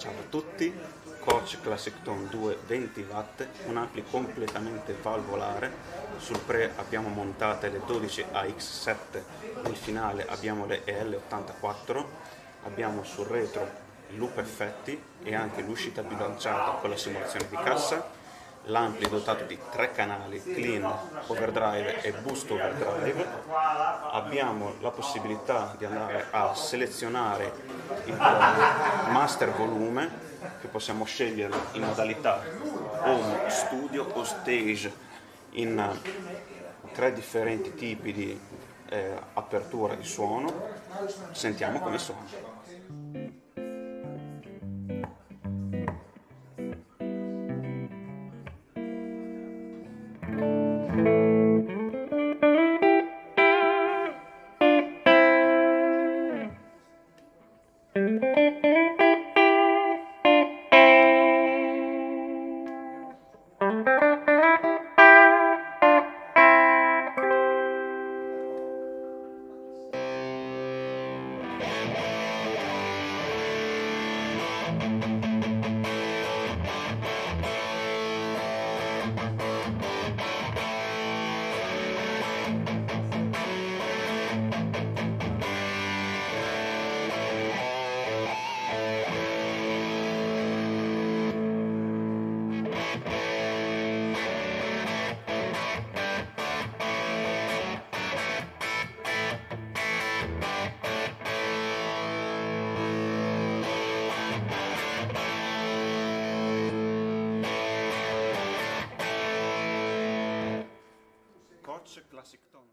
Ciao a tutti, Coach Classic Tone 2 20 watt, un ampli completamente valvolare. Sul pre abbiamo montate le 12 AX7, nel finale abbiamo le EL84, abbiamo sul retro il loop effetti e anche l'uscita bilanciata con la simulazione di cassa. L'ampli dotato di 3 canali, clean, overdrive e boost overdrive. Abbiamo la possibilità di andare a selezionare il master volume, che possiamo scegliere in modalità home, studio o stage, in 3 differenti tipi di apertura di suono. Sentiamo come suona. Coach Classic Tone.